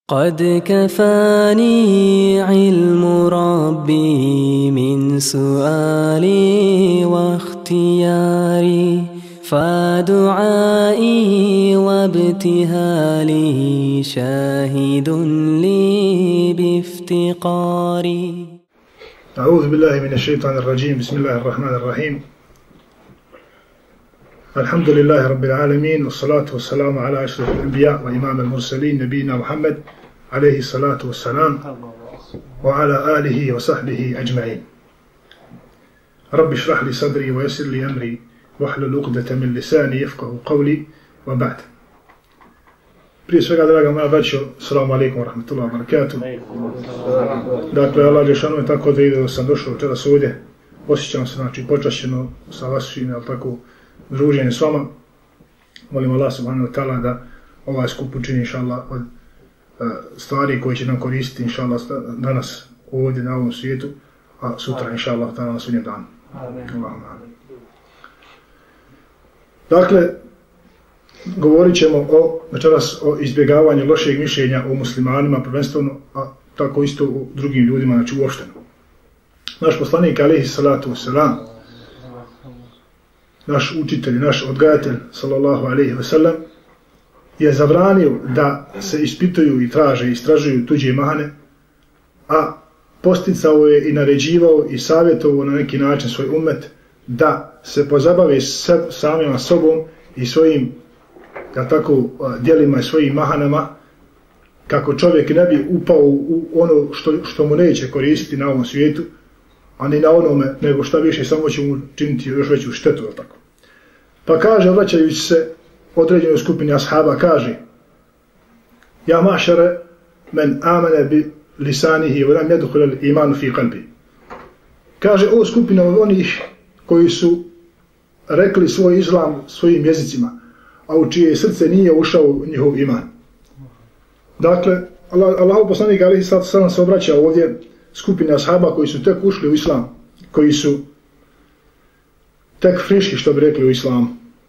قد كفاني علم ربي من سؤالي واختياري فدعائي وابتهالي شاهد لي بافتقاري. أعوذ بالله من الشيطان الرجيم. بسم الله الرحمن الرحيم. الحمد لله رب العالمين، والصلاة والسلام على أشرف الأنبياء وإمام المرسلين نبينا محمد عليه الصلاة والسلام وعلى آله وصحبه أجمعين. رب اشرح لي صدري ويسر لي أمري واحلل عقدة من lisani yafqahu qawli wa ba'd. Prije svega, draga moja braćo, assalamu alaikum wa rahmatullahi wa barakatuh. Dakle, Allah Đelešanu je tako da ide da sam došao večeras ovdje. Osjećam se, znači, počašćeno sa vašim, tako, druženjem s vama. Molim Allah subhanahu wa ta'ala da ovaj skup učini, inša Allah, od stvari koje će nam koristiti, inša Allah, danas ovdje na ovom svijetu, a sutra, inša Allah, na sudnjem danu. Amen. Dakle, govorit ćemo večeras o izbjegavanju lošeg mišljenja o muslimanima prvenstveno, a tako isto o drugim ljudima, znači uopšteno. Naš poslanik, alejhi salatu vesselam, naš učitelj, naš odgajatelj, sallallahu alejhi ve sellem, je zabranio da se ispituju i istražuju tuđe mahane, a posticao je i naređivao i savjetovao na neki način svoj ummet da se pozabave samima sobom i svojim, tako, djelima i svojim mahanama, kako čovjek ne bi upao u ono što mu neće koristiti na ovom svijetu, a ni na onome, nego šta više, samo će mu činiti još veću štetu. Tako. Pa kaže, vraćajući se određenoj skupini ashaba, kaže: Ja mašare men amene bi lisanihi wa lam yadkhul al-iman fi qalbi. Kaže, o skupina onih koji su rekli svoj islam svojim jezicima, a u čije srce nije ušao njihov iman. Dakle, Allahov poslanik alejhi salatu vesselam se obraća ovdje skupine ashaba koji su tek ušli u islam, koji su tek friški, što bi rekli, u islamu.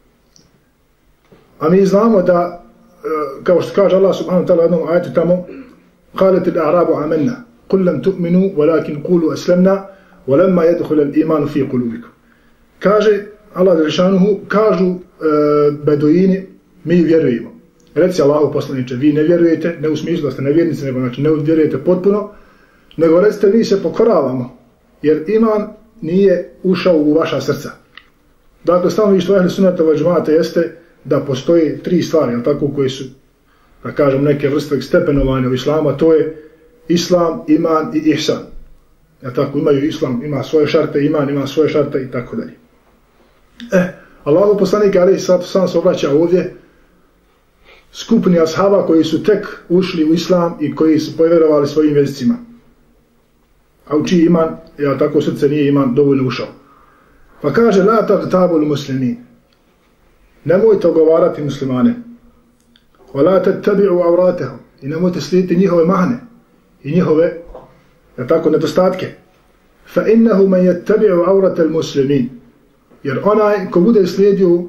A mi znamo da, kao što kaže Allah subhanahu wa ta'ala u jednom ajetu tamo, قالت الأعراب آمنا قل لم تؤمنوا ولكن قولوا أسلمنا ولما يدخل الإيمان في قلوبكم. Kaže Allah Đelešanuhu, kažu beduini, mi vjerujemo. Reci Allahu poslaniče, vi ne vjerujete, ne u smislu da ste nevjernici, nego znači ne vjerujete potpuno, nego recite, mi se pokoravamo, jer iman nije ušao u vaša srca. Dakle, stanovište ehli sunneta vel džemaata jeste da postoji tri stvari, tako, koje su, da kažem, neke vrste stepenovanja u islama, to je islam, iman i ihsan. Tako, imaju islam, ima svoje šarte, iman ima svoje šarte i tako dalje. Allahov poslanik alejhi salatu vesselam se obraća ovdje skupini ashaba koji su tek ušli u islam i koji su povjerovali svojim jezicima, a u čiji iman, tako, srce nije iman dovoljno ušao. Pa kaže: La tagtabul muslimin, nemojte ogovarati muslimane, wa la tattabi'u awratahum, i nemojte slijediti njihove mahane i njihove, tako, nedostatke. Fa innahu man yattabi'u awratal muslimin, jer onaj ko bude slijedio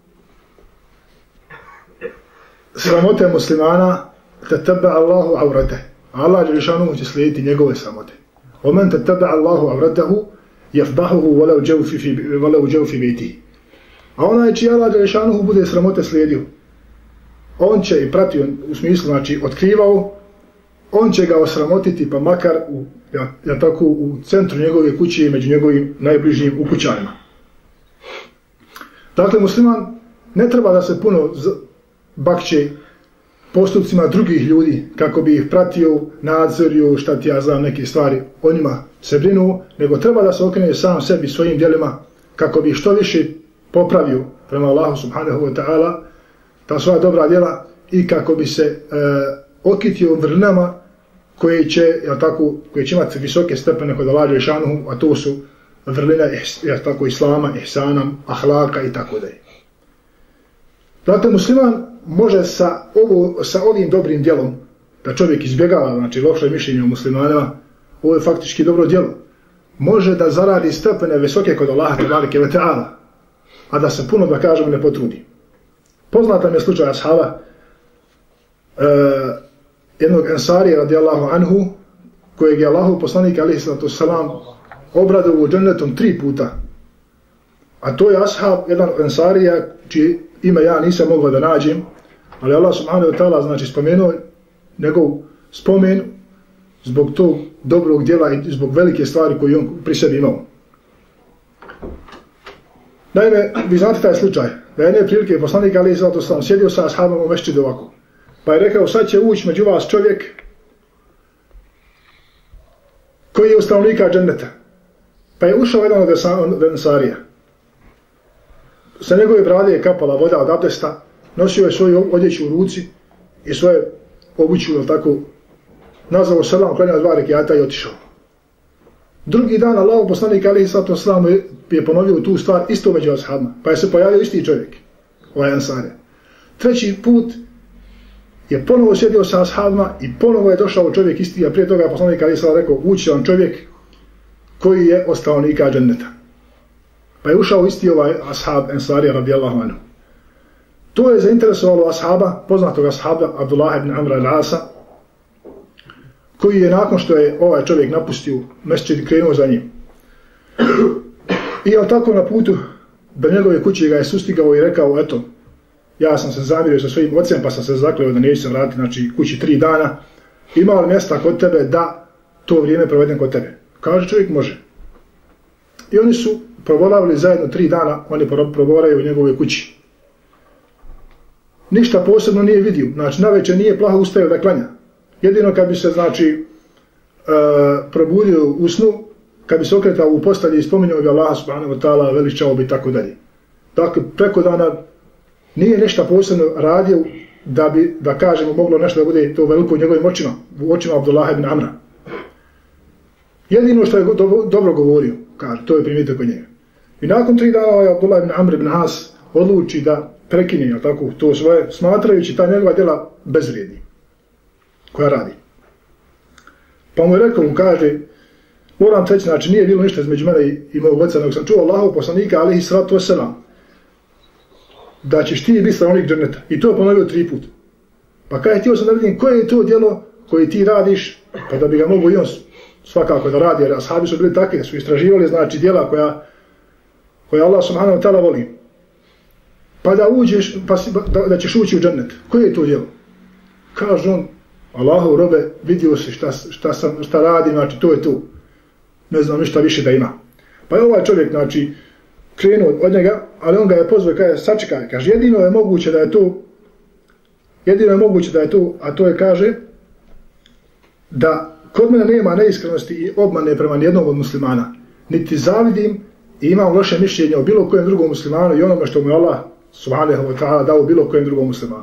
sramote muslimana, tattaba'a Allahu awratah, Allah Đelešanuhu će slijediti njegove sramote. ومن تتبع الله عورته يفضحه ولو جو في بيته. A onaj čiji Allah Đelešanuhu bude sramote slijedio, on će i pratio, u smislu, znači, otkrivao, on će ga osramotiti, pa makar tako, u centru njegove kuće i među njegovim najbližnjim ukućanima. Dakle, musliman ne treba da se puno bakće postupcima drugih ljudi kako bi ih pratio, nadzorio, šta ti ja znam, neke stvari o njima se brinu, nego treba da se okrene sam sebi svojim djelima kako bi što više popravio prema Allahu subhanahu wa ta'ala ta svoja dobra djela i kako bi se okitio vrlinama koje će imati visoke stepene kod Allaha Đelešanuhu, a to su vrline, tako, islama, ihsana, ahlaka i tako dalje. Dakle, musliman može sa ovim dobrim djelom, da čovjek izbjegava, znači, loše mišljenje o muslimanima, ovo je faktički dobro djelo, može da zaradi stepene visoke kod Allaha tebareke ve ta'ala, a da se puno, da kažemo, ne potrudi. Poznata mi je slučaj ashaba jednog Ensarija radijallahu anhu, kojeg je Allahov poslanik alejhi salatu vesselam obradovao džennetom 3 puta. A to je ashab, jedan Ensarija, čije ime ja nisam mogao da nađem, ali Allah subhanahu wa ta'ala znači spomenuo njegov spomen zbog tog dobrog djela i zbog velike stvari koju on pri sebi imao. Naime, vi znate taj slučaj, da jedne prilike poslanik alejhi salatu vesselam sjedio sa ashabom u mešćidu ovako, pa je rekao, sad će ući među vas čovjek koji je u stanovnika dženneta. Pa je ušao jedan od Ensarija. Sa njegove brade je kapala voda od abdesta, nosio je svoju odjeću u ruci i svoje obuću, ili tako, nazvao selam, klanjao 2 rekijata i otišao. Drugi dan Allahov poslanik alejhi salatu vesselam je ponovio tu stvar isto među ashabima, pa je se pojavio isti čovjek, ovaj Ensarija. 3. put je ponovo sjedio sa ashabima i ponovo je došao čovjek isti, a prije toga poslanik alejhi salatu rekao, ući vam čovjek koji je od stanovnika dženneta. Pa je ušao isti ovaj ashab Ensarija radijallahu anhu. To je zainteresovalo ashaba, poznatog ashaba Abdullah ibn Amra al-Asa, koji je nakon što je ovaj čovjek napustio mesdžid krenuo za njim. I on tako na putu do njegove kuće ga je sustigao i rekao, eto, ja sam se zamirio sa svojim ocem, pa sam se zakleo da neću se vratiti, znači, kući 3 dana. Ima li mjesta kod tebe da to vrijeme provedem kod tebe? Kaže čovjek, može. I oni su proboravili zajedno 3 dana, oni proboraju u njegove kući. Ništa posebno nije vidio, znači navečer nije plaho ustajao da klanja. Jedino kad bi se, znači, probudio u snu, kad bi se okretao u postelji i spominjao bi Allaha subhanahu wa ta'ala, veličao bi tako dalje. Dakle, preko dana nije nešto posebno radio da kažemo moglo nešto da bude to veliko u njegovim očima, u očima Abdullah ibn Amra. Jedino što je dobro govorio, kaže, to je primijetio kod njega. I nakon 3 dana Abdullah ibn Amr ibn As odluči da prekine tako, to svoje, smatrajući ta njegova djela bezvrijedni koja radi. Pa mu je rekao, mu kaže, moram teći, znači nije bilo ništa između mene i mojeg oca, nego sam čuo Allahov poslanika alejhi salatu vesselam da ćeš ti biti stanovnik dženneta. I to je ponovio 3 puta. Pa kaj htio sam da vidim koje je to djelo koje ti radiš, pa da bi ga mogu i on svakako da radi, jer ashabi su bili takvi, su istraživali, znači, djela koja Allah subhanahu wa ta'ala voli. Pa da uđeš, da ćeš ući u džennet. Koje je to djelo? Kaže on, Allahov robe, vidio si šta radi, znači to je to. Ne znam ništa više da ima. Pa je ovaj čovjek, znači, krenuo od njega, ali on ga je pozvao i kaže, sačekaj, kaže, jedino je moguće da je to, a to je, kaže, da kod mene nema neiskrenosti i obmane prema nijednog od muslimana. Niti zavidim i imam loše mišljenje o bilo kojem drugom muslimanu i onome što mu je Allah subhanahu wa ta'ala dao bilo kojem drugom muslimanu.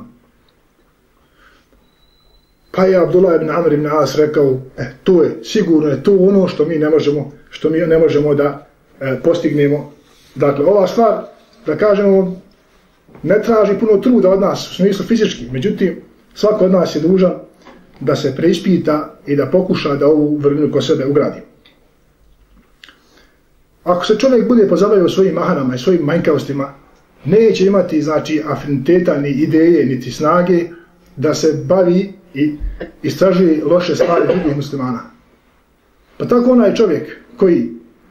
Pa je Abdullah ibn Amr ibn As rekao, to je, sigurno je to ono što mi ne možemo da postignemo. Dakle, ova stvar, da kažemo, ne traži puno truda od nas, u smislu fizički, međutim, svako od nas je dužan da se preispita i da pokuša da ovu vrlinu kod sebe ugradi. Ako se čovjek bude pozabavio svojim mahanama i svojim manjkavostima, neće imati, znači, afiniteta, ni ideje, niti snage da se bavi i istražuje loše stvari drugih muslimana. Pa tako onaj čovjek koji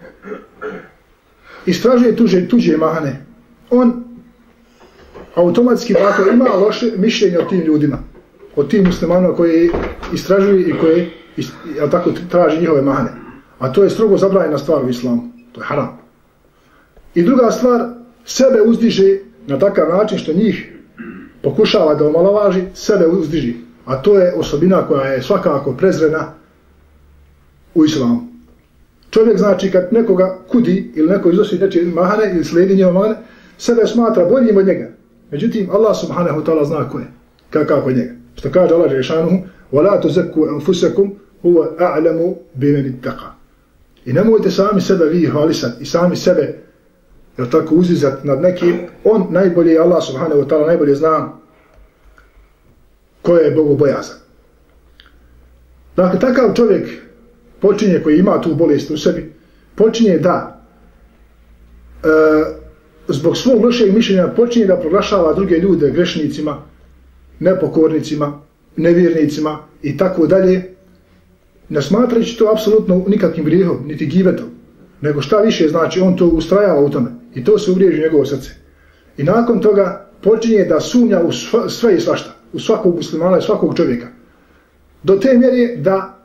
istražuje tuđe mahane, on automatski dakle, ima loše mišljenje o tim ljudima, o tim muslimanima koji istražuju i koji tako traži njihove mahane. A to je strogo zabranjena stvar u islamu. To je haram. I druga stvar, sebe uzdiže na takav način što njih pokušava da omalovaži, sebe uzdiži. A to je osobina koja je svakako prezrena u islamu. Čovjek znači kad nekoga kudi ili neko iznosi nečije mahane ili slijedi njegove mahane, sebe smatra boljim od njega. Međutim, Allah subhanahu ta'ala zna ko je, kakav kod njega. Što kaže Allah Žešanuhu, وَلَا تُزَكُوا أَنفُسَكُمْ هُوَ أَعْلَمُ بِمَنِ اتَّقَى. I nemojte sami sebe vi hvalisati i sami sebe, jer tako uzizati nad nekim, on najbolje, Allah subhanahu wa ta'ala najbolje zna ko je bogobojazan. Dakle, takav čovjek počinje, koji ima tu bolest u sebi, počinje da zbog svog lošeg mišljenja počinje da proglašava druge ljude grešnicima, nepokornicima nevjernicima i tako dalje, ne smatrajući to apsolutno nikakvim grijehom, niti gibetom, nego šta više, znači on to ustrajava u tome i to se uvriježi njegovo srce. I nakon toga počinje da sumnja u sve i svašta, u svakog muslimana i svakog čovjeka. Do te mjere da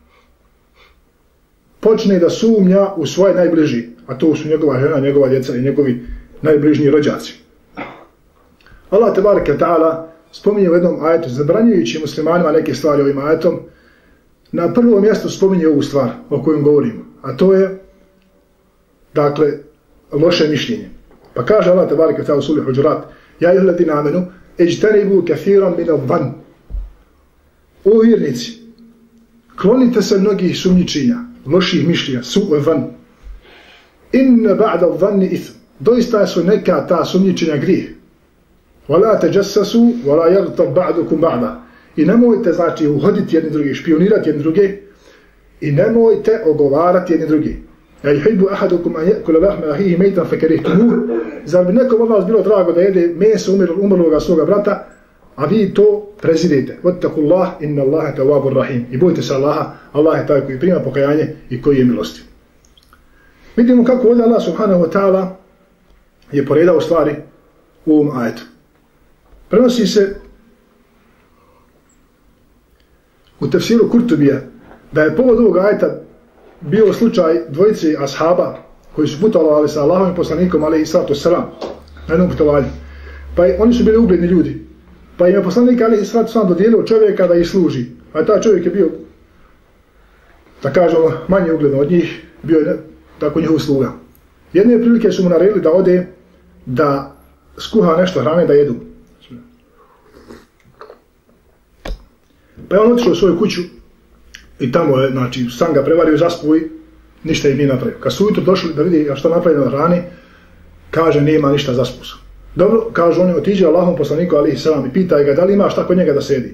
počne da sumnja u svoje najbliži, a to su njegova žena, njegova djeca i njegovi najbližniji rođaci. Allah tebareke ta'ala spominje u jednom ajetu, zabranjujući muslimanima neke stvari ovim ajetom, na prvo mjesto spominje ovu stvar o kojoj govorimo, a to je, dakle, loše mišljenje. Pa kaže Allah tebareke ta'ala u suri Huđurat: Ja ayyuhalladhina amanu ijtanibu kathiran min adh-dhann. O vjernici, klonite se mnogih sumnjičenja, loših mišljenja, su'u dhann. Inna ba'da adh-dhanni ithm. Doista su neka ta sumnjičenja grijeh. Wala tajassasu wala yaghtab ba'dukum ba'da. I nemojte, znači, uhoditi jedni drugi, špionirati jedni druge i nemojte ogovarati jedni drugi. Ja yuhibbu ahadukum an ya'kula lahma akhihi maytan fakarihtumuh. Zar bi nekom od vas bilo drago da jede meso umrloga svoga brata, a vi to prezirete? Wattaqullah, inna Allaha tawwabur rahim. I bojte se Allaha, Allah je taj koji prima pokajanje i koji je milostiv. Vidimo kako ovdje Allah subhanahu wa ta'ala je poredao stvari u ovom ajetu. Prenosi se u tefsiru Kurtubija da je povod ovog ajeta bio slučaj dvojice ashaba koji su putovali sa Allahovim poslanikom alejhi salatu vesselam na jednom putovanju. Pa oni su bili ugledni ljudi. Pa im je poslanik alejhi salatu vesselam dodijelio čovjeka da ih služi. A taj čovjek je bio, da kažemo, manje ugledno od njih, bio je tako njihov sluga. Jedne prilike su mu naredili da ode da skuha nešto hrane da jedu. Pa je on otišao u svoju kuću i tamo je, znači, sam ga prevario, zaspuo i ništa im nije napravio. Kad su ujutro došli da vidi što napravio na hrani, kaže, nema ništa, zaspuo sam. Dobro, kaže, on otiđe Allahom poslaniku alejhi selam i pita ga da li ima šta kod njega da sedi.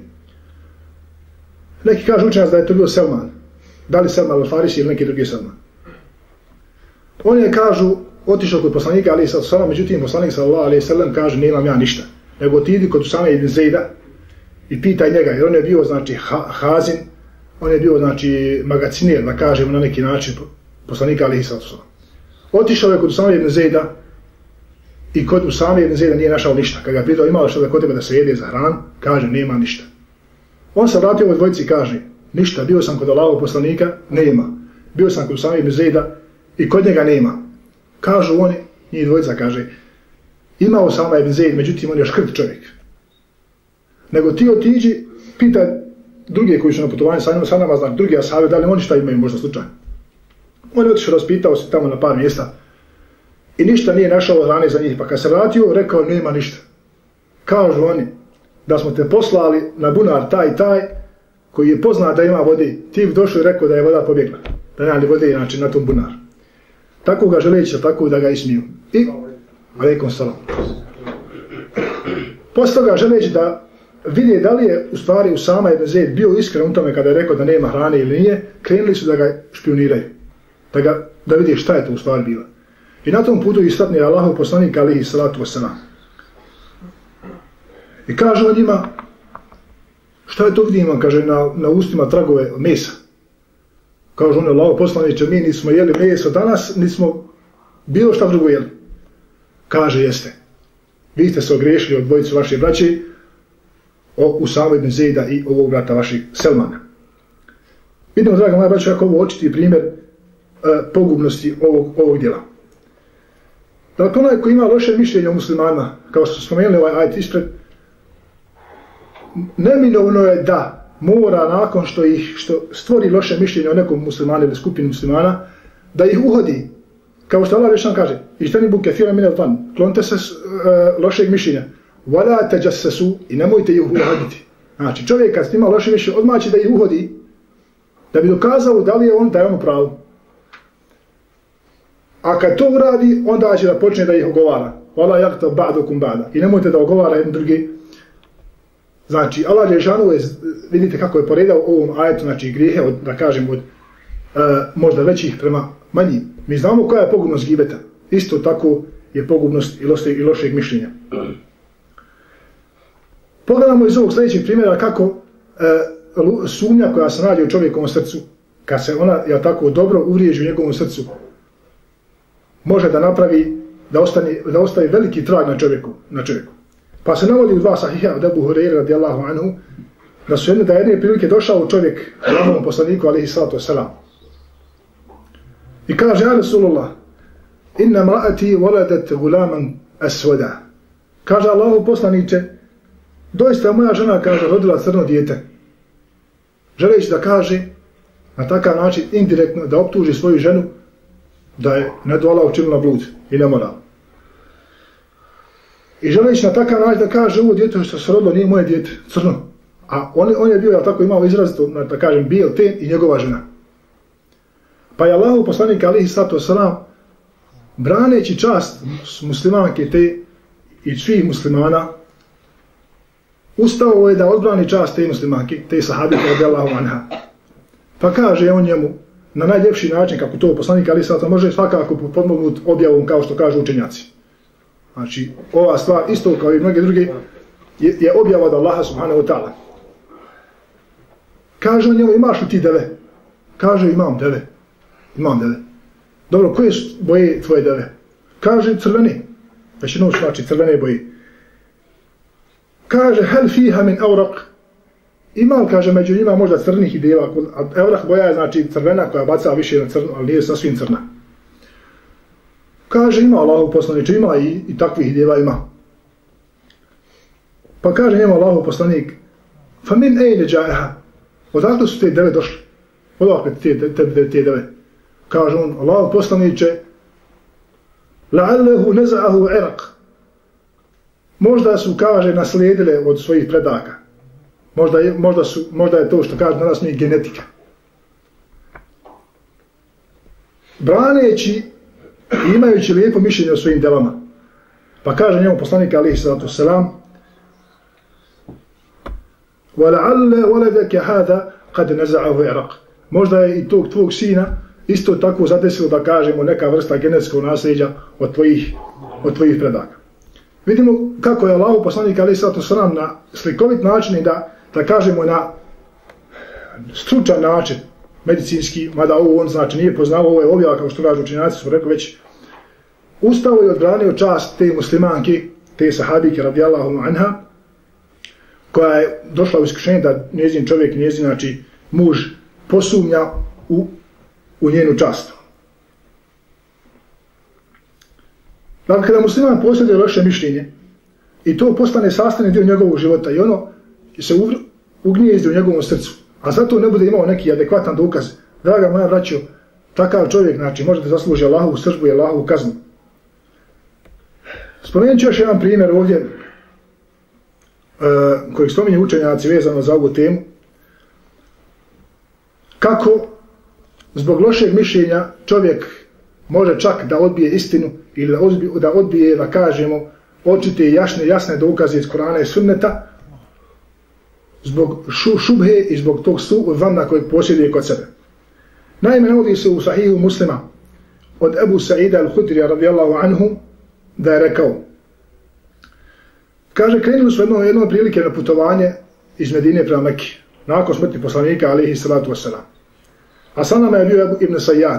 Neki kažu učenjac da je to bio Selman. Da li Selman al-Farisi ili neki drugi Selman. On je, kažu, otišao kod poslanika alejhi selam, međutim poslanik sallallahu alejhi ve sellem kaže, nemam ja ništa. Nego otiđi kod Usame ibn Zejda i pitaj njega, jer on je bio, znači, hazin, on je bio, znači, magaciner, da kažemo na neki način, poslanika alejhi selam. Otišao je kod Usame ibn Zejda i kod Usame ibn Zejda nije našao ništa. Kad ga pitao, imao što da kod tebe da se jede za hran, kaže, nema ništa. On se vratio ovoj dvojici i kaže, ništa, bio sam kod Allahovog poslanika, nema. Bio sam kod Usame ibn Zejda i kod njega nema. Kažu oni, njih dvojica kaže, imao Usama ibn Zejd, međutim on je škrt čovjek. Nego ti otiđi, pitaj druge koji su na putovanju sa nama, znači drugi ashabi, da li oni šta imaju možda slučajno. On je otišao, raspitao se tamo na par mjesta i ništa nije našao hrane za njih. Pa kad se vratio, rekao, nema ništa. Kažu oni, da smo te poslali na bunar taj i taj, koji je poznat da ima vode, ti bi došao i rekao da je voda pobjegla, da nema li vode, znači, na tom bunar. Tako ga želeći, tako da ga ismiju. I, alejkum salam. Posle toga želeći da vidje da li je u stvari Usama ibn Zejd bio iskren u tome kada je rekao da nema hrane ili nije, krenuli su da ga špioniraju. Da vidje šta je to u stvari bilo. I na tom putu istakne Allahov poslanik alejhi salatu vesselam. I kaže on njima, šta je to vidimo, kaže, na ustima tragove mesa. Kaže on, Allahov poslaniče, mi nismo jeli meso danas, nismo bilo šta drugo jeli. Kaže, jeste. Vi ste se ogriješili od dvojicu vaše braće, o Usama ibn Zejda i ovog brata vaših Selmana. Vidimo, draga moja braća, kako ovo očiti primjer pogubnosti ovog djela. Dakle, onaj koji ima loše mišljenje o muslimanima, kao što smo spomenuli ovaj ajet ispred, neminovno je da mora nakon što stvori loše mišljenje o nekom muslimanu ili skupini muslimana, da ih uhodi. Kao što Allah već nam kaže, ijtanibu kathiran min adh-dhann, klonite se lošeg mišljenja. Wala tajassasu, i nemojte ih uhoditi. Znači, čovjek kad ima loše mišljenje, odmah će da ih uhodi, da bi dokazao da li je on taj u pravu. A kad to uradi, onda će da počne da ih ogovara. Wala yaghtab ba'dukum ba'da. I nemojte da ogovara jedan drugi. Znači, Allah dželešanu je, vidite kako je poredao ovom ajetu, znači grijehe, da kažem, od možda većih prema manjim. Mi znamo koja je pogubnost gibeta. Isto tako je pogubnost i lošeg mišljenja. Pogledamo iz ovog sljedećeg primjera kako sumnja koja se nađe u čovjekovom srcu, kad se ona tako dobro uvriježi u njegovom srcu, može da napravi, da ostavi veliki trag na čovjeku. Pa se navodi u dva sahiha od Ebu Hureyre radijallahu anhu, da su jedne prilike došao čovjek Allahovom poslaniku alejhi salatu vesselam i kaže: ja Rasulullah, inna mra'ati waladat gulaman aswada. Kaže Allahov poslaniče, doista moja žena, kaže, rodila crno dijete. Želeći da kaže na takav način indirektno da optuži svoju ženu da je nedvola učinila blud i nemoral. I želeći na takav način da kaže ovo dijete što se rodilo nije moje dijete, crno. A on je bio, tako imao izrazito, da kažem, bijel ten i njegova žena. Pa je Allahov poslanik alejhi salatu vesselam, braneći čast muslimanke te i svih muslimana, ustao je da odbrani čast te muslimanke, te sahabike radijallahu anha. Pa kaže on njemu na najljepši način, kako to poslanik alejhi salatu može svakako potpomognut objavom, kao što kažu učenjaci. Znači, ova stvar, isto kao i mnoge druge, je objava od Allaha subhanahu wa ta'ala. Kaže on njemu, imaš li ti deve? Kaže, imam deve. Imam deve. Dobro, koje su boje tvoje deve? Kaže, crvene. Većinom su znači crvene boje. Kaže, hel fiha min awraq. Ima, kaže, među njima možda crnih idejeva. Awraq boja je znači crvena koja baca više na crnu, ali nije sasvim crna. Kaže, ima Allahov poslaniče, ima i takvih idejeva ima. Pa kaže njemu Allahov poslanik, fa min ejne džajeha. Odakle su te deve došle? Odakle te deve? Kaže on, Allahov poslaniče, la'allehu neza'ahu iraq. Možda su, kaže, naslijedile od svojih predaka. Možda je to što kaže danas mi genetika. Braneći i imajući lijepo mišljenje o svojim delama. Pa kaže njemu poslanik alejhi salatu vesselam, وَلَعَلَّ وَلَدَكَ هَذَا قَدْ نَزَعَهُ إِرَقْ. Možda je i tog tvog sina isto tako zadesilo, da kažemo, neka vrsta genetskog nasljeđa od tvojih predaka. Vidimo kako je Allahov poslanik alejhi salatu vesselam na slikovit način i da kažemo na stručan način, medicinski, mada ovo on znači nije poznao, ovo je objava, kao što kažu učenjaci, su rekli već, ustao i odbranio čast te muslimanke, te sahabike radijallahu anha, koja je došla u iskušenje da njezin čovjek, njezin znači muž, posumnja u njenu čast. Dakle, kada musliman posjeduje loše mišljenje i to postane sastavni dio njegovog života i ono se ugnijezdi u njegovom srcu, a zato ne bude imao neki adekvatan dokaz, draga moja braćo, takav čovjek, znači, može da zasluži Allahovu sržbu i Allahovu kaznu. Spomenut ću još jedan primjer ovdje, kojeg spominju učenjaci vezano za ovu temu, kako zbog lošeg mišljenja čovjek može čak da odbije istinu ili da odbije, da kažemo, očite i jasne dokaze iz Kur'ana i Sunneta, zbog šubhe i zbog tog vanna kojeg posjeduje kod sebe. Naime, navodi se u Sahihu Muslima od Ebu Sa'ida al-Hudrija radijallahu anhu da je rekao, kaže, krenuli su jedno prilike na putovanje iz Medine prema Mekke, nakon smrti poslanika alejhi salatu vesselam. A sa nama je bio Ibn Sayyad.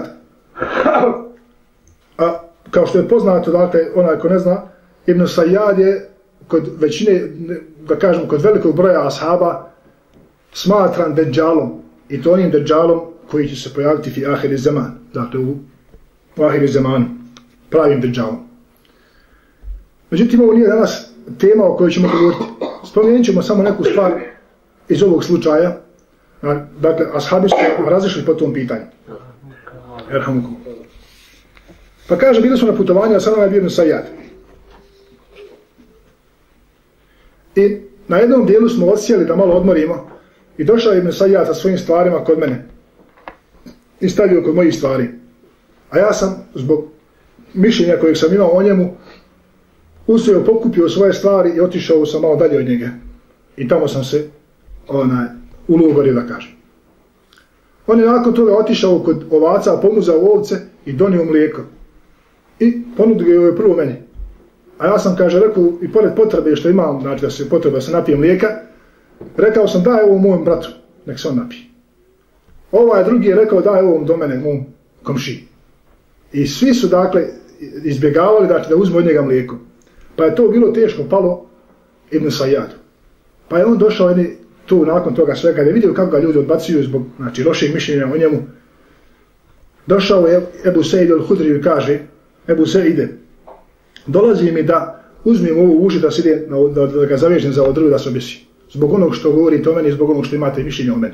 A kao što je poznato, dakle, onaj ko ne zna, Ibn Sayyad je kod većine, da kažem, kod velikog broja ashaba smatran deđalom, i to onim deđalom koji će se pojaviti fi ahiri zaman, dakle u ahiri zamanu, pravim deđalom. Međutim, ovo nije danas tema o kojoj ćemo govoriti. Spomenut ćemo samo neku stvar iz ovog slučaja. Dakle, ashabi su razišli po tom pitanju. Erhamukum. Pa kaže, bili su na putovanju, a sa nama je bio Ibn Sayyad. I na jednom dijelu smo odsjeli da malo odmorimo i došao Ibn Sayyad sa svojim stvarima kod mene i stavio kod mojih stvari. A ja sam, zbog mišljenja kojeg sam imao o njemu, uzeo, pokupio svoje stvari i otišao sam malo dalje od njega. I tamo sam se ulogorio, da kažem. On je nakon toga otišao kod ovaca, pomuzao ovce i donio mlijeko. I ponudio je prvo meni. A ja sam, kaže, rekao, i pored potrebe što imam, znači da se potreba da se napijem mlijeka, Rekao sam daj ovo mom bratu, nek se on napije. Ovaj drugi je rekao daj ovom do mene, mom komšiji. I svi su dakle izbjegavali da uzmu od njega mlijeko. Pa je to bilo teško palo Ibn Sajjadu. Pa je on došao tu nakon toga svega, kad je vidio kako ga ljudi odbacuju zbog lošeg mišljenja o njemu. Došao je Ebu Seid al-Hudri i kaže, Ebu Seide, dolazi mi da uzmem ovu uši da se ide, da ga zavežem za ovo drvo da se obisi. Zbog onog što govorite o meni, zbog onog što imate mišljenje o meni.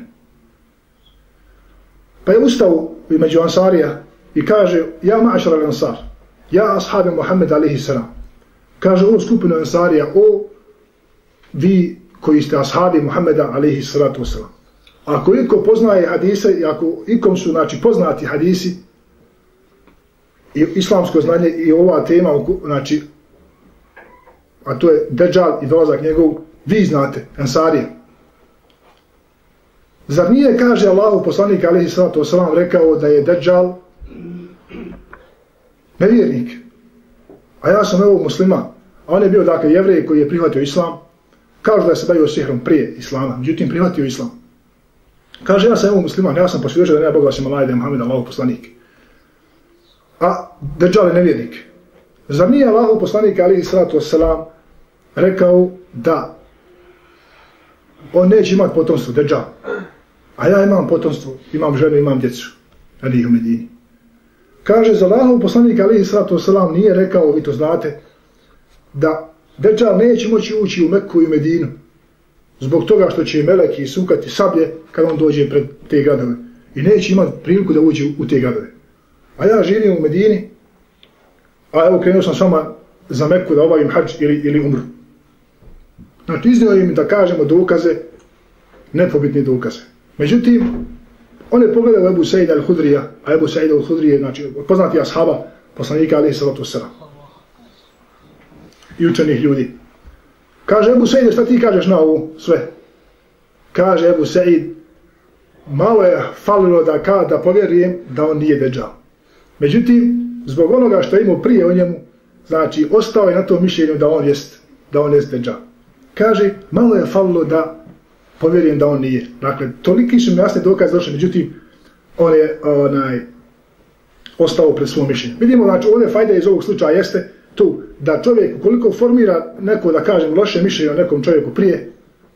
Pa je ustao među Ansarija i kaže, ja ma'ašar al-Ansar, ja ashabi Muhammed alaihi salam. Kaže, o skupinu Ansarija, o vi koji ste ashabi Muhammeda alaihi salatu wasalam. Ako iko poznaje hadise, i ako ikom su poznati hadisi i islamsko znanje i ova tema, a to je Dejjal i dolazak njegov, vi znate, Ansarija. Zar nije, kaže Allahu poslanik alaihi salatu wasalam, rekao da je Dejjal nevjernik? A ja sam evo musliman. A on je bio dakle jevrej koji je prihvatio islam. Kažu da je se bavio sihrom prije islama, međutim prihvatio islam. Kaže, ja sam evo musliman, ja sam posvjedočio da nema Boga osim Allaha i da je Muhammed Allahov poslanik. A Dejjal je nevjernik. Zar nije Allahov poslanik alejhi salatu vesselam rekao da on neće imati potomstvo, Dejjal. A ja imam potomstvo, imam ženu, imam djecu. Ali u Medini. Kaže, za Allahov poslanik alejhi salatu vesselam nije rekao, vi to znate, da Dejjal neće moći ući u Meku i Medinu. Zbog toga što će meleki sukati sablje kad on dođe pred te gradove. I neće imati priliku da uđe u te gradove. A ja živim u Medini, a evo krenuo sam s vama za Meku da obavim hadž ili umru. Znači iznio im da kažemo dokaze, nepobitne dokaze. Međutim, on je pogledao Ebu Seid al-Hudrija, a Ebu Seid al-Hudri je poznati ashaba poslanika alejhi salatu vesselam i učenih ljudi. Kaže Ebu Seid, šta ti kažeš na ovo sve? Kaže Ebu Seid, malo je falilo da povjerujem da on nije Dejjal. Međutim, zbog onoga što je imao prije o njemu, znači ostao je na tom mišljenju da on jest Dejjal. Kaže, malo je falilo da povjerujem da on nije. Dakle, toliki su mi jasne dokaze došli, međutim, on je ostao pred svom mišljenju. Vidimo, znači, ovdje fajda iz ovog slučaja jeste tu, da čovjek, ukoliko formira neko, da kažem, loše mišljenje o nekom čovjeku prije,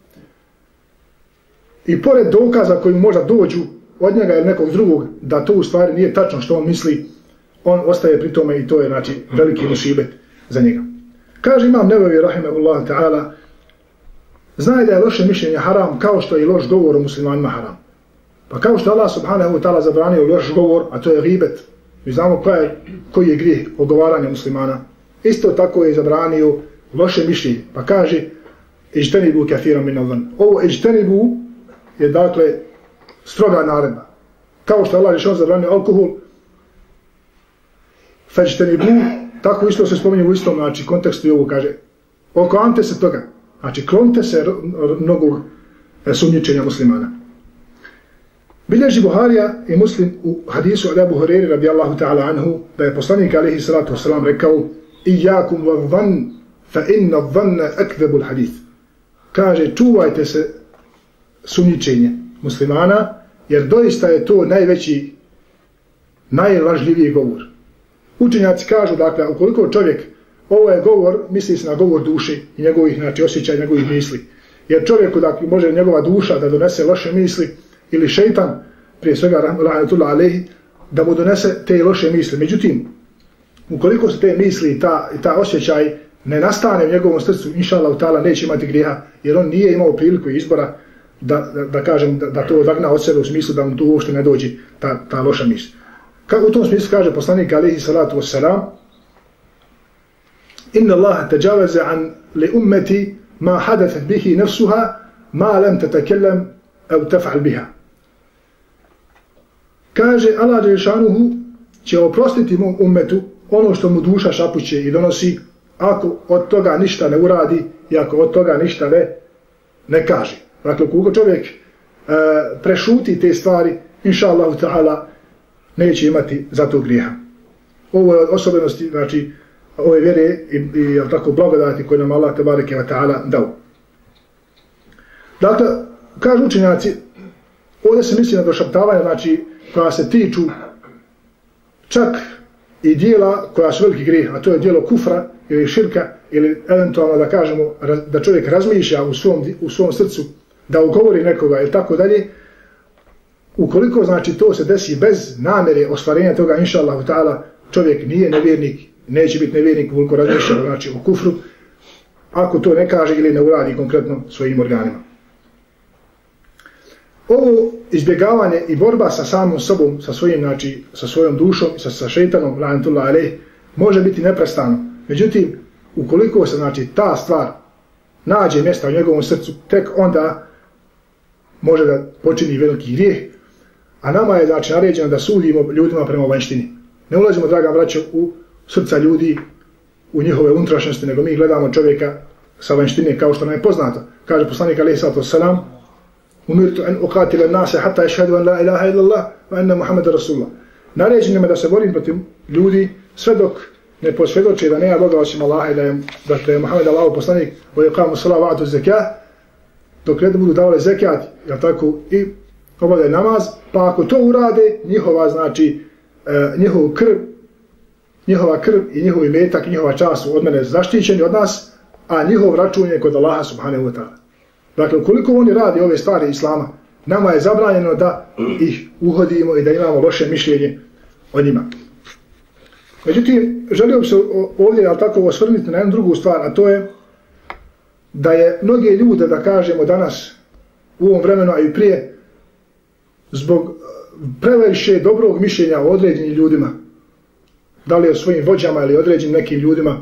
i pored dokaza koji možda dođu od njega ili nekog drugog, da to u stvari nije tačno što on misli, on ostaje pri tome i to je, znači, veliki musibet za njega. Kaže Imam Nevevi, rahimahullah ta'ala, znaj da je loše mišljenje haram kao što je i loš govor o muslimanima haram. Pa kao što Allah subhanahu wa ta'ala zabranio loš govor, a to je gibet, mi znamo koji je grijeh ogovaranja muslimana, isto tako je zabranio loše mišljenje. Pa kaže, ijtanibu kathiran min adh-dhann. Ovo ijtanibu je dakle stroga naredba. Kao što Allah je zabranio alkohol, fajtanibu, tako isto se spominje u istom, znači, kontekstu i ovo kaže, oklonite se toga. Znači, klonite se mnogog sumnjičenja muslimana. Bilježi Buharija i Muslim u hadisu od Ebu Hureyri radijallahu ta'ala anhu, da je poslanik alejhi salatu wasalam rekao, iyakum wa-dhann, fa inna dhanna akdhabul hadith. Kaže, čuvajte se sumnjičenja muslimana, jer doista je to najveći, najlažljiviji govor. Učenjaci kažu, dakle, ukoliko čovjek, ovo je govor, misli se na govor duše i njegovih, znači, osjećaja, njegovih misli. Jer čovjeku, dakle, može njegova duša da donese loše misli, ili šeitan, prije svega, rahmetullah alejhi, da mu donese te loše misli. Međutim, ukoliko se te misli i ta osjećaj ne nastane u njegovom srcu, inša Allah ta'ala neće imati grijeha, jer on nije imao priliku izbora da kažem, da to odagna od sebe u smislu da mu tu uopšte ne dođe ta loša misl. Kako u tom smislu kaže poslanik alejhi salatu wassalam, inna Allaha tajavaza an li ummeti ma hadathat bihi nafsuha ma lam tatakallam au taf'al biha. Kaže, Allah dželešanuhu će oprostiti mom ummetu ono što mu duša šapuće i donosi, ako od toga ništa ne uradi i ako od toga ništa ne kaže. Dakle, ukoliko čovjek prešuti te stvari, inša Allahu ta'ala, neće imati za to grijeha. Ovo je osobenosti, znači, ove vjere i tako blagodati koje nam Allah tebareke ve ta'ala dao. Dakle, kažu učenjaci, ovdje se misli na došaptavanje, znači, koja se tiču čak i dijela koja su veliki grijeh, a to je dijelo kufra ili širka, ili eventualno da kažemo da čovjek razmišlja u svom srcu, da ugovori nekoga ili tako dalje. Ukoliko znači to se desi bez namjere ostvarenja toga, inša Allahu ta'ala, čovjek nije nevjernik, neće biti nevjernik ukoliko razmišlja znači, o kufru, ako to ne kaže ili ne uradi konkretno svojim organima. Ovo izbjegavanje i borba sa samom sobom, sa svojim, znači, sa svojom dušom, sa šejtanom, la'natullahi alejh, može biti neprestano. Međutim, ukoliko se znači ta stvar nađe mjesta u njegovom srcu, tek onda može da počini veliki grijeh, a nama je znači naređeno da sudimo ljudima prema vanjštini. Ne ulazimo, draga braćo, u srca ljudi, u njihove unutrašnjosti, nego mi gledamo čovjeka sa vanjštine kao što nam je poznato. Kaže poslanik alejhi salatu vesselam: umirtu an uqatila an-nase hatta yashhadu an la ilaha illa Allah wa anna Muhammadar rasulullah. Naređeno je da se borim protiv ljudi sve dok ne posvjedoče da nema Boga osim Allaha i da je Muhammed Allahov poslanik, wa iqamu s-salati wa atu z-zakah, dok ne budu davali zekat, ja tako, i obavljaju namaz, pa ako to urade, njihova znači njihova krv i njihov imetak i njihova čast su od mene zaštićeni od nas, a njihov račun je kod Allaha subhanahu wa ta'ala. Dakle, ukoliko oni radi ove stvari Islama, nama je zabranjeno da ih uhodimo i da imamo loše mišljenje o njima. Međutim, želio bi se ovdje, ali tako, osvrnuti na jednu drugu stvar, a to je da je mnoge ljude, da kažemo danas, u ovom vremenu, a i prije, zbog previše dobrog mišljenja o određenim ljudima, da li o svojim vođama ili određenim nekim ljudima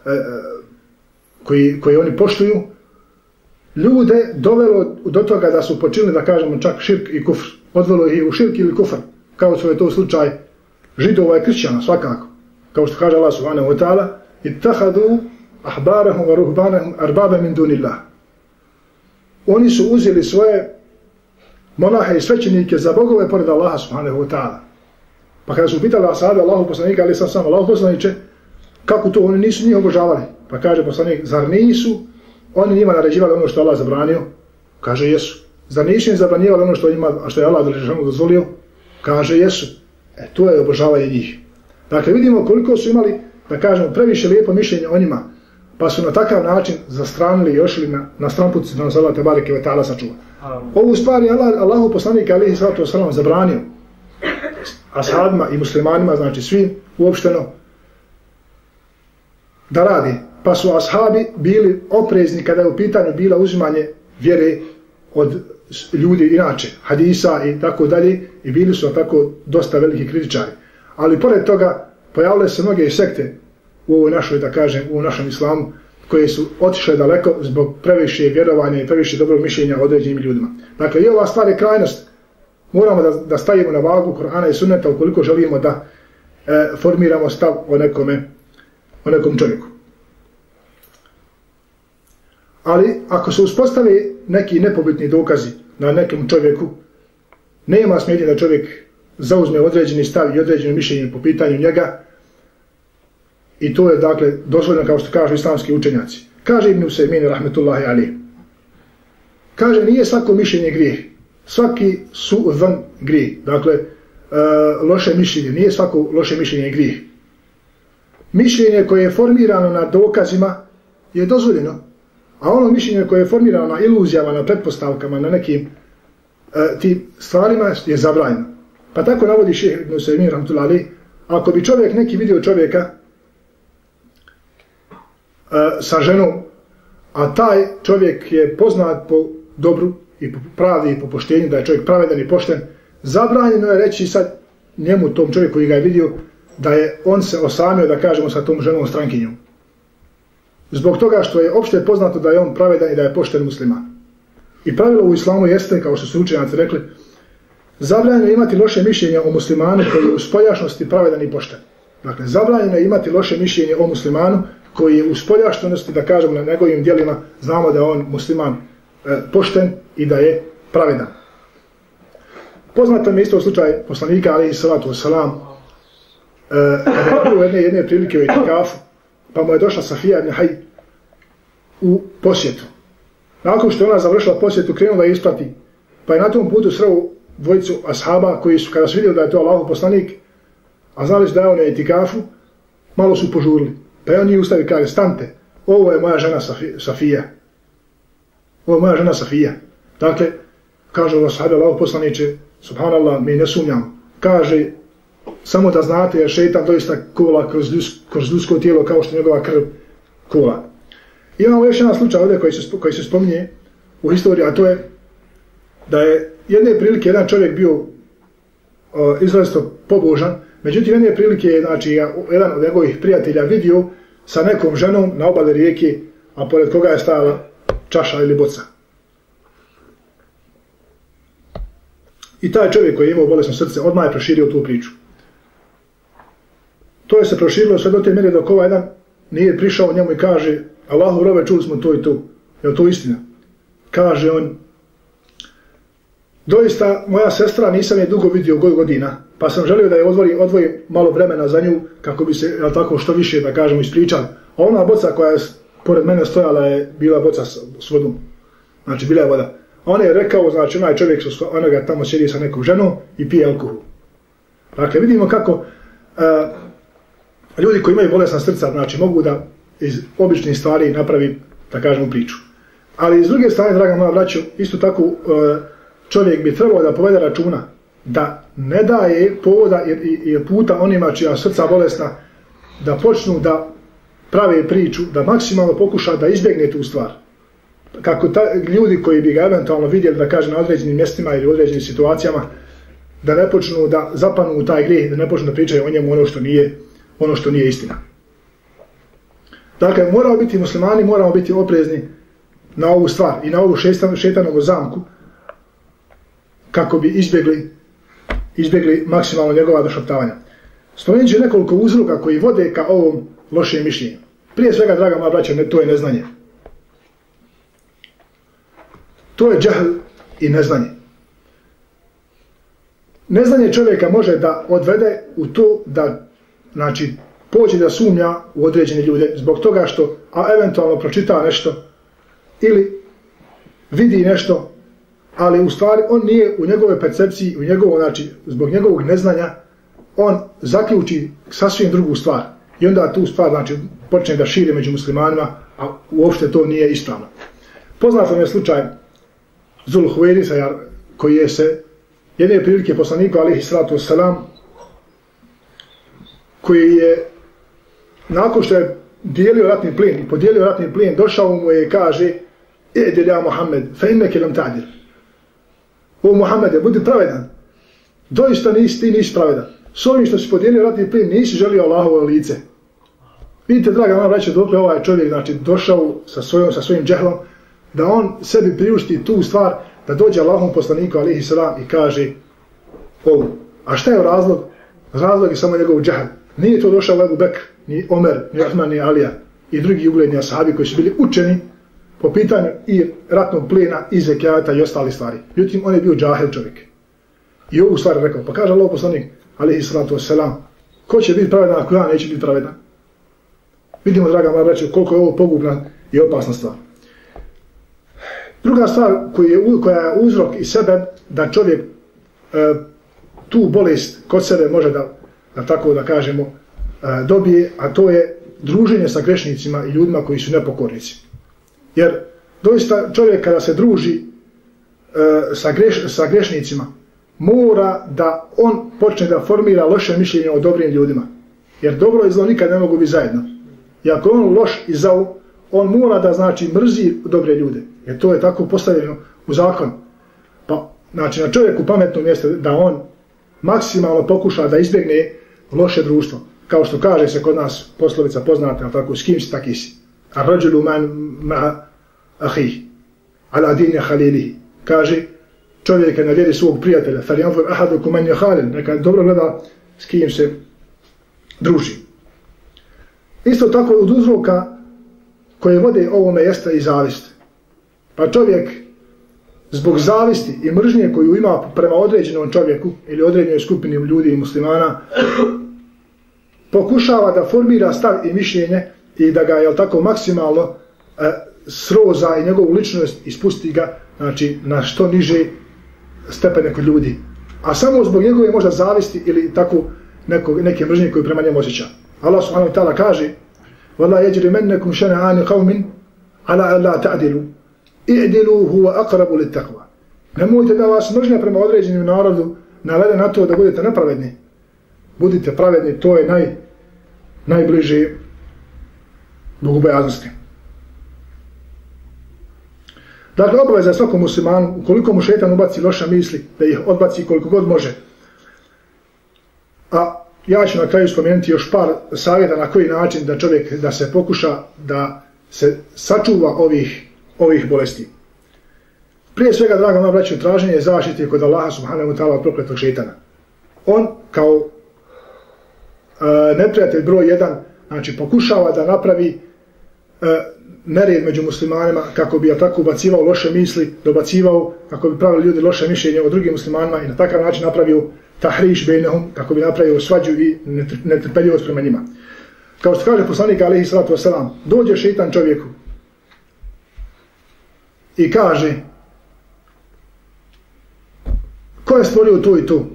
koji oni poštuju, ljude dovelo do toga da su počinili, da kažemo, čak širk i kufr. Odvelo ih u širk ili kufr, kao što je to slučaj židova i kršćana, svakako. Kao što kaže Allah subhanahu wa ta'ala: ittahadu ahbarahum wa ruhbanahum arbaba min dunillah. Oni su uzeli svoje monahe i svećenike za bogove pored Allaha subhanahu wa ta'ala. Pa kada su pitali ashabi Allahu poslanika, ali sam Allahu poslaniče, kako to oni nisu njih obožavali? Pa kaže poslanik: zar nisu oni njima naređivali ono što Allah zabranio? Kaže: jesu. Zar nisu im zabranjivali ono što je Allah dozvolio? Kaže: jesu. To je obožavanje njih. Dakle, vidimo koliko su imali, da kažemo, previše lijepo mišljenje o njima, pa su na takav način zastranili i ošli na stranpuci, da nas Allah te bareke ve ta'ala sačuva. Ovu stvar je Allahu poslanik alejhi salatu vesselam zabranio ashabima i muslimanima, znači svim uopšteno, da radi. Pa su ashabi bili oprezni kada je u pitanju bila uzimanje vjere od ljudi inače, hadisa i tako dalje, i bili su tako dosta veliki kritičari. Ali pored toga pojavile se mnoge sekte u ovoj našoj, da kažem, u našem islamu, koje su otišle daleko zbog previše vjerovanja i previše dobrog mišljenja o određenim ljudima. Dakle, i ova stvar je krajnost. Moramo da stavimo na vagu Kur'ana i Sunneta ukoliko želimo da formiramo stav o nekom čovjeku. Ali ako se uspostave neki nepobitni dokazi na nekom čovjeku, nema smetnje da čovjek zauzme određeni stav i određeno mišljenje po pitanju njega, i to je, dakle, dozvoljeno, kao što kažu islamski učenjaci. Kaže Ibn Usejmin rahmetullahi alejh, kaže: nije svako mišljenje grijeh, svaki su'zan grijeh. Dakle, loše mišljenje, nije svako loše mišljenje grijeh. Mišljenje koje je formirano na dokazima je dozvoljeno, a ono mišljenje koje je formirano na iluzijama, na pretpostavkama, na nekim tim stvarima je zabranjeno. Pa tako navodi šejh Ibn Usejmin rahmetullahi alejh, ako bi čovjek neki vidio čovjeka sa ženom, a taj čovjek je poznat po dobru i po pravdi i po poštenju, da je čovjek pravedan i pošten, zabranjeno je reći sad njemu, tom čovjeku koji ga je vidio, da je on se osamio, da kažemo, sa tom ženom strankinjom. Zbog toga što je opšte poznato da je on pravedan i da je pošten musliman. I pravilo u islamu jeste, kao što su učenjaci rekli, zabranjeno je imati loše mišljenje o muslimanu koji je u spoljašnosti pravedan i pošten. Dakle, zabranjeno je imati loše mišljenje o muslimanu koji je u spoljašnosti, da kažemo, na njegovim djelima znamo da je on musliman pošten i da je pravedan. Poznato mi je isto slučaj poslanika alejhi salatu vesselam, kada je bilo jedne prilike u itikafu, pa mu je došla Safija ibn Haj u posjetu. Nakon što je ona završila posjetu, krenula da isprati. Pa je na tom putu sreo dvojicu ashaba koji su, kada su vidjeli da je to Allahov poslanik, a znali su da je on je itikafu, malo su požurili. Pa je on njih ustavi i kaže, stante, ovo je moja žena Safija. Ovo je moja žena Safija. Dakle, kaže ashabi Allahov poslaniče, subhanallah, mi ne sumnjamo. Kaže, samo da znate, jer šeitan doista kola kroz ljudsko tijelo kao što njegova krv kola. Imamo još jedan slučaj ovdje koji se spominje u historiji, a to je da je jedne prilike jedan čovjek bio izrazito pobožan, međutim jedne prilike je znači, jedan od njegovih prijatelja vidio sa nekom ženom na obali rijeke, a pored koga je stajala čaša ili boca. I taj čovjek koji je imao bolesno srce odmah je proširio tu priču. To je se proširilo sve do te mjere dok ovaj jedan nije prišao njemu i kaže, Allahu robe, čuli smo to i to. Je to istina? Kaže on, doista moja sestra nisam je dugo vidio godina, pa sam želio da je odvojim malo vremena za nju kako bi se, jel tako, što više da kažemo ispričali. A ona boca koja je pored mene stojala je bila boca s vodom. Znači bila je voda. On je rekao, znači onaj čovjek onoga tamo sjedi sa nekom ženom i pije alkohol. Dakle vidimo kako ljudi koji imaju bolesna srca, znači mogu da iz običnih stvari napravi, da kažemo, priču. Ali s druge strane, draga moja braćo, isto tako čovjek bi trebao da povede računa da ne daje povoda i puta onima čija srca bolesna da počnu da prave priču, da maksimalno pokuša da izbjegne tu stvar. Kako ljudi koji bi ga eventualno vidjeli, da kaže, na određenim mjestima ili određenim situacijama, da ne počnu da zapanu u taj grijeh, da ne počnu da pričaju o njemu ono što nije istina. Dakle, moramo biti muslimani, moramo biti oprezni na ovu stvar i na ovu šejtanovu zamku kako bi izbjegli maksimalno njegova došaptavanja. Spomenut ću nekoliko uzroka koji vode ka ovom lošem mišljenju. Prije svega, draga moja braća, to je neznanje. To je džahl i neznanje. Neznanje čovjeka može da odvede u to da, znači, pođe da sumnja u određene ljude zbog toga što, a eventualno pročita nešto ili vidi nešto, ali u stvari on nije u njegove percepciji, znači, zbog njegovog neznanja, on zaključi sasvim drugu stvar. I onda tu stvar, znači, počne da širi među muslimanima, a uopšte to nije ispravno. Poznat vam je slučaj Zulhuwairisa, koji je se jedne prilike poslaniku alejhi salatu vesselam, koji je nakon što je dijelio ratni plijen i podijelio ratni plijen, došao mu je i kaže: "Idil ja Muhammed, fa innaka lam ta'dil." O Muhammede, budi pravedan. Doista ti nisi pravedan. S ovim što si podijelio ratni plijen nisi želio Allahovo lice. Vidite, draga moja braća, dokle ovaj čovjek, znači, došao sa svojim džehlom, da on sebi priušti tu stvar, da dođe Allahom poslaniku alejhi selam i kaže ovo. A šta je razlog? Razlog je samo njegov džehl. Nije to došao Ebu Bekr, ni Omer, ni Osman, ni Alija i drugi ugledni ashabi koji su bili učeni po pitanju i ratnog plijena i zekijata i ostali stvari. Međutim, on je bio džahil čovjek. I ovu stvar rekao. Pa kaže Allahov poslanik alejhi salatu vesselam, ko će biti pravedan ako ja neće biti pravedan? Vidimo, draga moja braćo, koliko je ovo pogubna i opasna stvar. Druga stvar koja je uzrok i sebe da čovjek tu bolest kod sebe može da tako da kažemo dobije, a to je druženje sa grešnicima i ljudima koji su nepokornici. Jer doista čovjek kada se druži sa grešnicima mora da on počne da formira loše mišljenje o dobrim ljudima. Jer dobro i zlo nikad ne mogu biti zajedno. I ako on loš i zao, on mora da, znači, mrzi dobre ljude. Jer to je tako postavljeno u zakon. Pa, znači, na čovjeku pametnom mjestu da on maksimalno pokuša da izbjegne loše društvo. Kao što kaže se kod nas poslovica poznata, tako, s kim si taki si. Ar-rađulu ma'a ahih, ala dinja halilihi. Kaže, čovjek je na vjeri svog prijatelja, falyanzur ahadukum man yukhalil, neka dobro gleda s kim se druži. Isto tako od uzroka koje vode ovome jeste i zavist. Pa čovjek zbog zavisti i mržnje koju ima prema određenom čovjeku ili određenoj skupini ljudi i muslimana pokušava da formira stav i mišljenje i da ga, jel tako, maksimalno sroza i njegovu ličnost i spusti ga, znači, na što niže stepene kod ljudi. A samo zbog njegove možda zavisti ili tako neke mržnje koju prema njemu osjeća. Allah subhanahu wa ta'ala kaže: وَلَا يَجْرِمَنَّكُمْ شَنَآنِ قَوْمٍ عَلَىٰ أَلَّا تَعْدِلُوا اِعْدِلُوا هُوَ أَقْرَبُ لِلتَّقْوَى. Nemojte da vas mržnja prema određenim narodu navede na to da budete nepravedni. Budite pravedni, to je najbliže bogobojaznosti. Dakle, obaveza je svakom muslimanu, ukoliko mu šejtan ubaci loše misli, da ih odbaci koliko god može. A ja ću na kraju spomenuti još par savjeta na koji način da čovjek da se pokuša da se sačuva ovih bolesti. Prije svega, draga moja braćo, traženje zaštite kod Allaha subhanahu wa ta'ala od prokletog šejtana. On kao neprijatelj broj 1, znači pokušava da napravi nered među muslimanima kako bi tako ubacivao loše misli, dobacivao kako bi pravili ljudi loše mišljenje o drugim muslimanima i na takav način napravio tahriš bejnehum, kako bi napravio svađu i netrpeljivost prema njima. Kao što kaže poslanik alejhi salatu vesselam, dođe šejtan čovjeku i kaže: ko je stvorio to i to?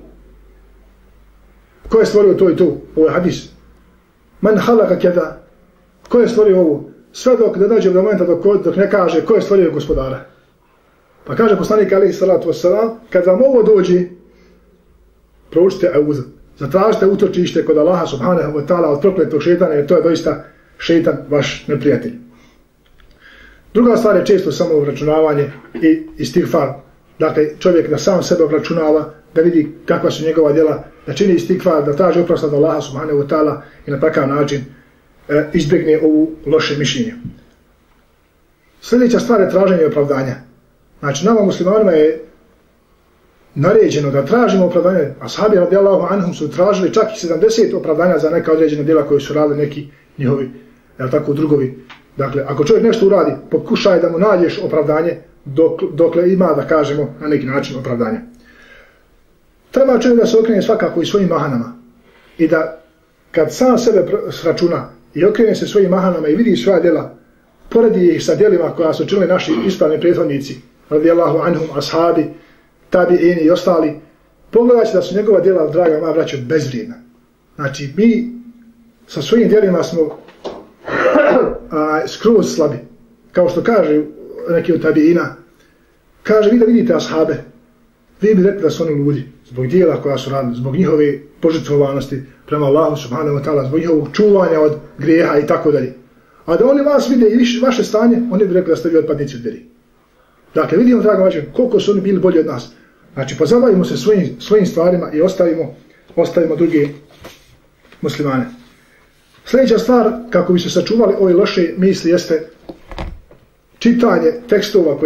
Ko je stvorio to i to? Ovo je hadis. Man halaka kada? Ko je stvorio ovo? Sve dok ne dođe do momenta dok ne kaže ko je stvorio gospodara. Pa kaže poslanik alejhi salatu vesselam, kad vam ovo dođe, proučite euz, zatražite utočište kod Allaha subhanahu wa ta'ala od prokletog šejtana, jer to je doista šejtan vaš neprijatelj. Druga stvar je često samo obračunavanje i istighfar. Dakle, čovjek da sam sebe obračunava, da vidi kakva su njegova djela, da čini istighfar, da traži oprost od Allaha subhanahu wa ta'ala i na takav način izbjegne ovu loše mišljenje. Sljedeća stvar je traženje opravdanja. Znači, nama muslimanima je naređeno da tražimo opravdanje. Ashabi radijallahu anhum su tražili čak i 70 opravdanja za neka određena djela koje su radili neki njihovi, tako, drugovi. Dakle, ako čovjek nešto uradi, pokušaj da mu nađeš opravdanje dokle ima, da kažemo, na neki način opravdanje. Treba čovjek da se okrene svakako i svojim mahanama i da kad sam sebe sračuna i okrene se svojim mahanama i vidi svoja djela, poredi ih sa djelima koja su činili naši ispravni prethodnici, radijallahu anhum, ashabi, tabiini i ostali, pogledat će da su njegova djela, draga moja braćo, bezvrijedna. Znači, mi sa svojim djelima smo skroz slabi. Kao što kaže neki od tabiina, kaže: vi da vidite ashabe, vi bi rekli da su oni ludi, zbog djela koja su radili, zbog njihove požrtvovanosti prema Allahu subhanahu wa ta'ala, zbog njihovog čuvanja od grijeha i tako dalje. A da oni vas vide i vaše stanje, oni bi rekli da ste vi otpadnici od vjeri. Dakle, vidimo, draga moja braćo, koliko su oni bili bolji od nas. Znači, pozabavimo se svojim stvarima i ostavimo druge muslimane. Sljedeća stvar, kako bi se sačuvali ove loše misli, jeste čitanje tekstova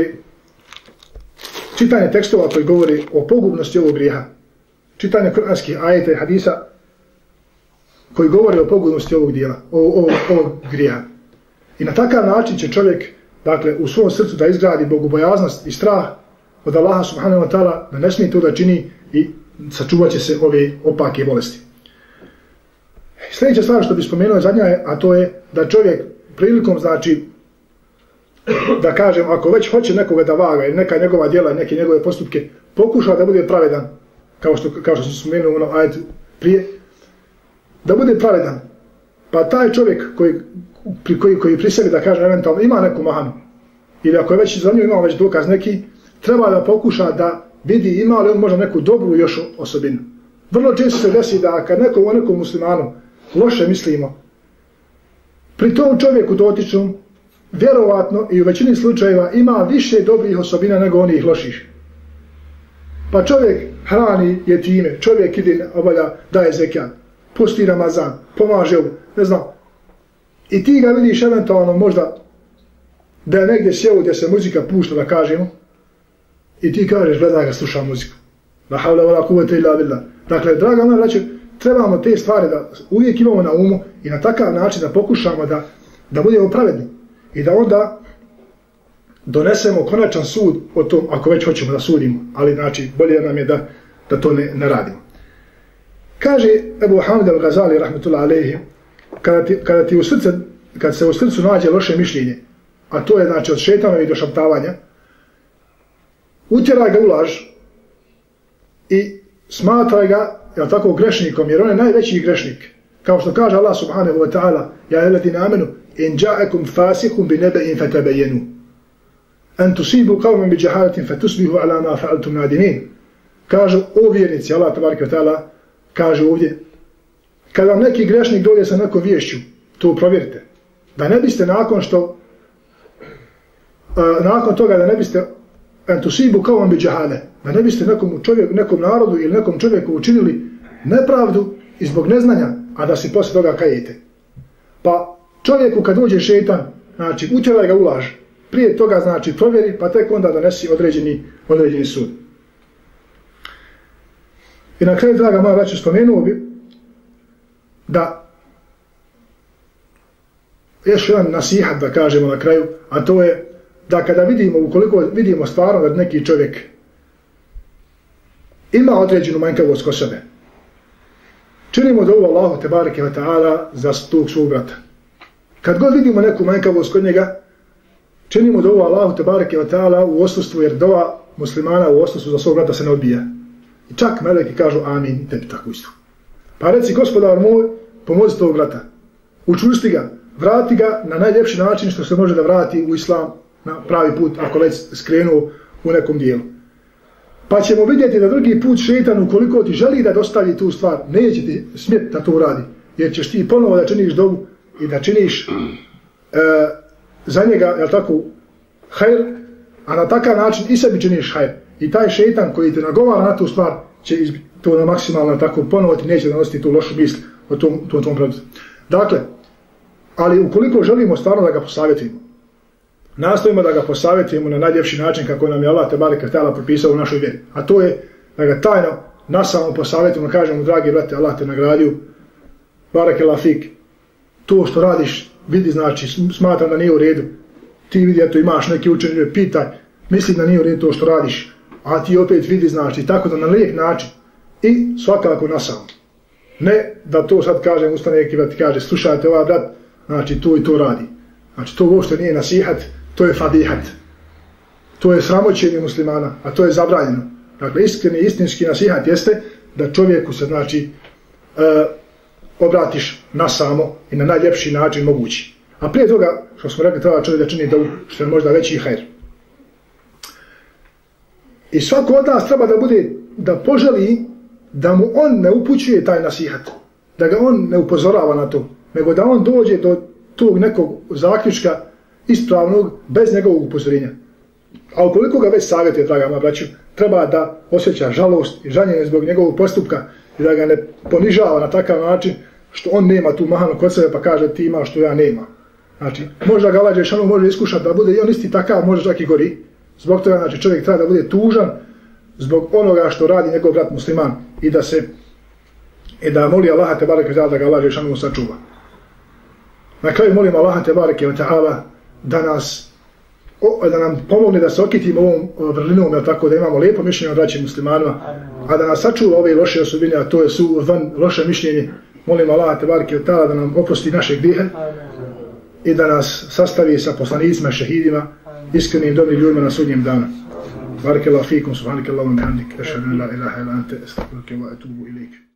koji govori o pogubnosti ovog grijeha. Čitanje kuranskih ajeta i hadisa koji govori o pogubnosti ovog grijeha. I na takav način će čovjek, dakle, u svom srcu da izgradi bogobojaznost i strah od Allaha subhanahu wa ta'ala, da ne smije to da čini i sačuvat će se ove opake bolesti. Sljedeća stvar što bih spomenuo zadnja je, a to je da čovjek prilikom, znači, da kažem, ako već hoće nekoga da vaga ili neka njegova djela, neke njegove postupke, pokuša da bude pravedan, kao što sam spomenuo ono ajet prije, da bude pravedan. Pa taj čovjek koji pri sebi, da kažem, eventualno ima neku mahanu, ili ako je već za nju imao već dokaz neki, treba da pokuša da vidi ima li on možda neku dobru još osobinu. Vrlo često se desi da kad o nekom muslimanu loše mislimo, pri tom čovjeku dotičnom, vjerovatno i u većini slučajeva ima više dobrih osobina nego onih loših. Pa čovjek hrani jetime, čovjek ide, obavlja, daje zekijat, pusti Ramazan, pomaže ovo, ne znam. I ti ga vidiš eventualno možda da je negdje sjeo gdje se muzika pušta, da kažemo, i ti kažeš: gledaj ga, sluša muziku. La havla wala kuvvete illa billah. Dakle, draga moja braćo, trebamo te stvari da uvijek imamo na umu i na takav način da pokušamo da budemo pravedni i da onda donesemo konačan sud o tom, ako već hoćemo da sudimo, ali znači bolje nam je da to ne radimo. Kaže Ebu Hamid al-Ghazali rahmetullah alejhi, kad se u srcu nađe loše mišljenje, a to je znači od šejtanovih došaptavanja, utjeraj ga u laž i smatraj ga, jel tako, grešnikom, jer on je najveći grešnik. Kao što kaže Allah subhanahu wa ta'ala, ja eladina amenu, in ja'akum fasikum bi nebe'in fatabayenu, an tusibu qawman bi jahalatin fatusbihu ala ma fa'altum nadimin. Kažu o vjernici, Allah tabaraka wa ta'ala kaže ovdje, kad vam neki grešnik dođe sa nekom vješću, to provjerite. Da ne biste nakon toga da ne biste entusibu kao vam bi džahale, da ne biste nekom narodu ili nekom čovjeku učinili nepravdu i zbog neznanja, a da se poslije toga kajete. Pa čovjeku kad dođe šejtan, znači utjeraj ga u laž, prije toga znači provjeri, pa tek onda donesi određeni sud. I na kraju, draga moja braćo, spomenuo bi da još jedan nasihat da kažemo na kraju, a to je da kada vidimo, ukoliko vidimo stvarno da neki čovjek ima određenu manjkavost kod sebe, činimo dovu Allahu tebareke ve ta'ala za tog svog brata. Kad god vidimo neku manjkavost kod njega, činimo dovu Allahu tebareke ve ta'ala u odsustvu, jer dova muslimana u odsustvu za svog brata se ne odbija. I čak meleki kažu amin, tebi tako isto. Pa reci, gospodar moj, pomozi tog brata, učvrsti ga, vrati ga na najljepši način što se može da vrati u islam na pravi put, ako već skrenuo u nekom dijelu. Pa ćemo vidjeti da drugi put šejtan, ukoliko ti želi da dostavi tu stvar, neće ti smjeti da to uradi, jer ćeš ti ponovo da činiš dovu i da činiš za njega, jel tako, hajr, a na takav način i sebi činiš hajr. I taj šejtan koji te nagovara na tu stvar će to na maksimalno tako ponovo ti neće donositi tu lošu misl o tom predmetu. Dakle, ali ukoliko želimo stvarno da ga posavjetimo, nastojimo da ga posavjetimo na najljepši način kako nam je Allah tebareke ve ta'ala propisao u našoj vjeri. A to je da ga tajno nasamo posavjetimo, kažemo, dragi brate, Allah te nagradio, barakallahu fik, to što radiš, vidi, znači, smatram da nije u redu, ti vidi, eto imaš neki učenje, pitaj, mislim da nije u redu to što radiš, a ti opet vidi, znači, tako da na lijek način i svakako nasamo. Ne da to sad kažem, ustane neki brat kaže, slušajte ovaj brat, znači to i to radi. Znači to uopšte nije nasihat, to je fadihat. To je sramoćenje muslimana, a to je zabranjeno. Dakle, iskreni, istinski nasihat jeste da čovjeku se, znači, obratiš nasamo i na najljepši način mogući. A prije toga, što smo rekli, treba čovjek da čini dovu, što je možda veći hajr. I svako od nas treba da bude, da poželi da mu on ne upućuje taj nasihat, da ga on ne upozorava na to, nego da on dođe do tog nekog zaključka ispravnog bez njegovog upozorenja. A ukoliko ga već savjetuje, draga moja braćo, treba da osjeća žalost i žaljenje zbog njegovog postupka i da ga ne ponižava na takav način što on nema tu mahanu kod sebe pa kaže ti imaš što ja nema. Znači, možda ga Allah dželešanu može iskušati da bude i on isti takav, može čak i gori. Zbog toga, znači, čovjek treba da bude tužan zbog onoga što radi njegov brat musliman i da moli Allaha tebareke ve ta'ala da ga Allah dželešanu sačuva. Na kraju molim Allaha tebareke ve ta'ala da nam pomogne da se okitimo ovom vrlinom, tako da imamo lijepo mišljenje o braći muslimanima, a da nas sačuva ove loše osobine, a to je loše mišljenje. Molim Allaha tebareke ve ta'ala da nam oprosti naše grijehe i da nas sastavi sa poslanicima, šehidima, iskrenim dobrim ljudima na sudnjem danu. Barakallahu fikum, subhanakallahumma wa bihamdik, ashhadu an la ilaha illa anta, astaghfiruka wa atubu ilayk.